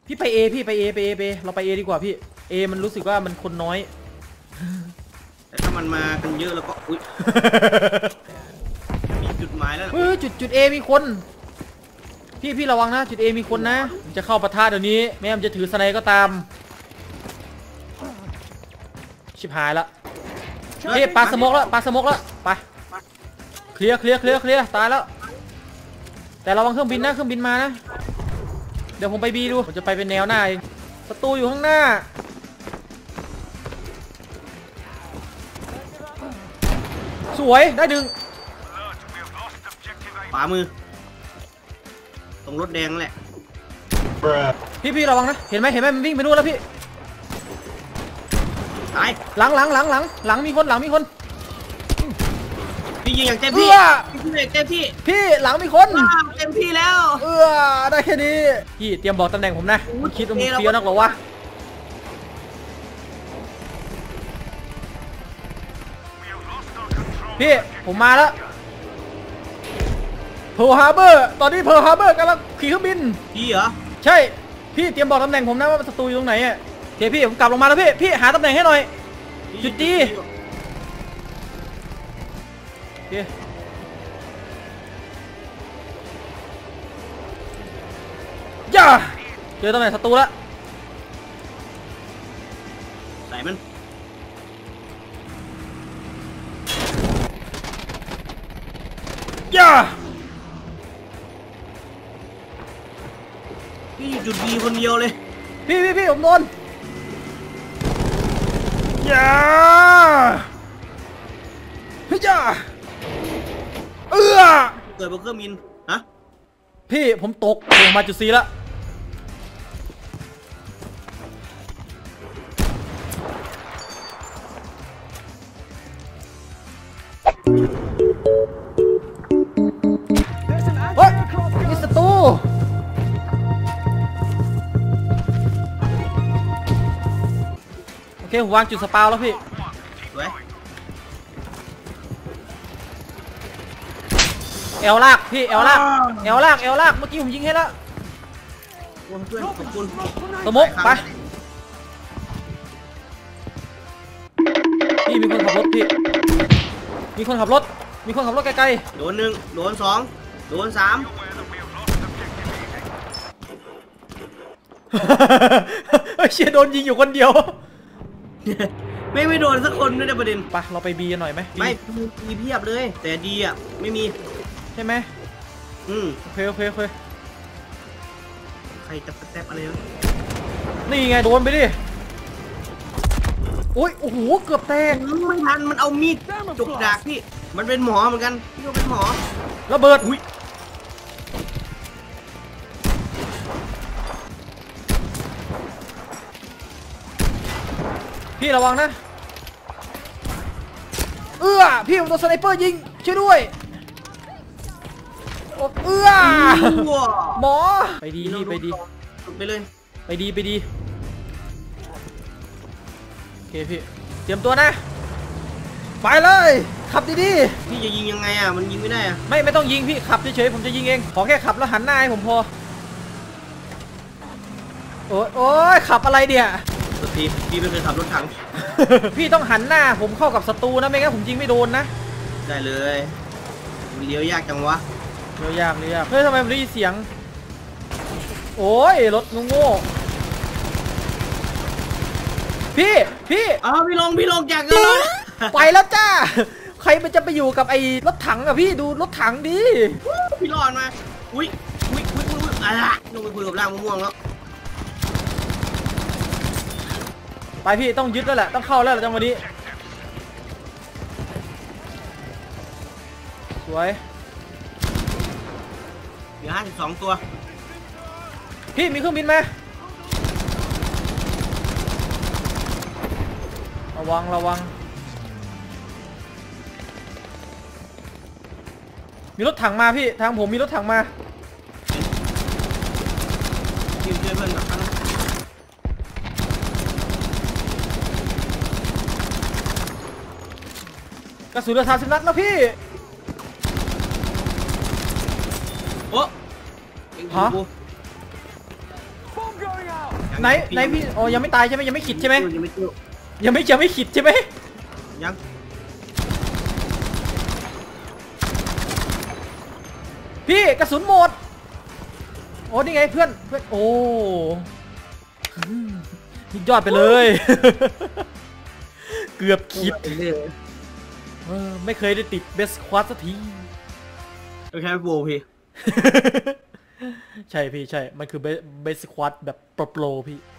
พี่ไปเอพี่ไปเอเราไปเอดีกว่าพี่เอมันรู้สึกว่ามันคนน้อยแต่ถ้ามันมากันเยอะแล้วก็อุ๊ยมีจุดหมายแล้วจุดเอมีคนพี่ระวังนะจุดเอมีคนนะจะเข้าปะทะเดี๋ยวนี้แม้มันจะถือสไนก็ตามชิบหายละพี่ปาสโมกแล้วไปเคลียร์ตายแล้วแต่ระวังเครื่องบินนะเครื่องบินมานะเดี๋ยวผมไปบีดูผมจะไปเป็นแนวหน้าเองประตูอยู่ข้างหน้าสวยได้ดึงขวามือตรงรถแดงแหละพี่ระวังนะเห็นไหมมันวิ่งไปนู่นแล้วพี่ตายหลังมีคนพี่ยิงอย่างเต็มที่พี่เต็มที่พี่หลังมีคนเต็มที่แล้วได้แค่นี้พี่เตรียมบอกตำแหน่งผมนะคิดว่ามันเฟี้ยวนักหรอวะพี่ผมมาแล้วเพร์ลฮาร์เบอร์ตอนนี้เพร์ลฮาร์เบอร์กำลังขี่เครื่องบินพี่เหรอใช่พี่เตรียมบอกตำแหน่งผมนะว่าศัตรูอยู่ตรงไหนอ่ะเดี๋ยวพี่ผมกลับลงมาแล้วพี่หาตำแหน่งให้หน่อยจุดดีย่าเจอตำแหน่งศัตรูแล้วใส่มันย่าพี่จุดดีคนเดียวเลยพี่ผมโดนย่าเกิดบนเครื่องบินฮะพี่ผมตกลงมาจุดซีแล้วเฮ้ยมีศัตรูโอเคผมวางจุดสปาวแล้วพี่สวยเอลลากพี่เอลลากเมื่อกี้ผมยิงให้แล้วเพื่อนขอบคุณสมุกไปพี่มีคนขับรถมีคนขับรถไกลๆโดน1โดน2โดน3 เชียร์โดนยิงอยู่คนเดียวไม่โดนสักคนด้วยนะประเด็นไปเราไปบีกันหน่อยไหมไม่มีเพียบเลยแต่ดีอ่ะไม่มีใช่ไหมโอเคใครจะแตะอะไรวะนี่ไงโดนไปดิโอ้โหเกือบแตกไม่ทันมันเอามีดจุกดากพี่มันเป็นหมอเหมือนกันพี่ก็เป็นหมอระเบิดพี่ระวังนะพี่ผมโดนสไนเปอร์ยิงช่วยด้วยหมอไปดีไปเลยโอเคพี่เตรียมตัวนะไปเลยขับดีๆพี่จะยิงยังไงอ่ะมันยิงไม่ได้อ่ะไม่ต้องยิงพี่ขับเฉยๆผมจะยิงเองขอแค่ขับแล้วหันหน้าให้ผมพอโอ้ยขับอะไรเนี่ยพี่ไม่เคยขับรถถังพี่ต้องหันหน้าผมเข้ากับศัตรูนะไม่งั้นผมยิงไม่โดนนะได้เลยเลี้ยวยากจังวะเลี้ยวยากเฮ้ยทำไมผมได้ยินเสียงโอ้ยรถโง่พี่พี่ลงจากรถไปแล้วจ้าใครมันจะไปอยู่กับไอ้รถถังอะพี่ดูรถถังดิพี่รอดมาอุ้ยอะไรลงไปคุยกับร่างม่วงแล้วไปพี่ต้องยึดแล้วแหละต้องเข้าแล้วจังวันนี้สวยเหลือ52ตัวพี่มีเครื่องบินไหมระวังมีรถถังมาพี่ทางผมมีรถถังมาช่วยเพื่อนกับเขากระสุนเหลือ30 นัดแล้วพี่โอ้ฮะไหนพี่อ๋อยังไม่ตายใช่ไหมยังไม่ขิดใช่ไหมยังไม่จิ้วยังไม่ขิดใช่ไหมยังพี่กระสุนหมดโอ้นี่ไงเพื่อนโอ้ยิงยอดไปเลย เกือบคิดไม่เคยได้ติดเบสควอตสักทีโอเคโบพี่ใช่พี่ใช่มันคือเบสควอตแบบโปรพี่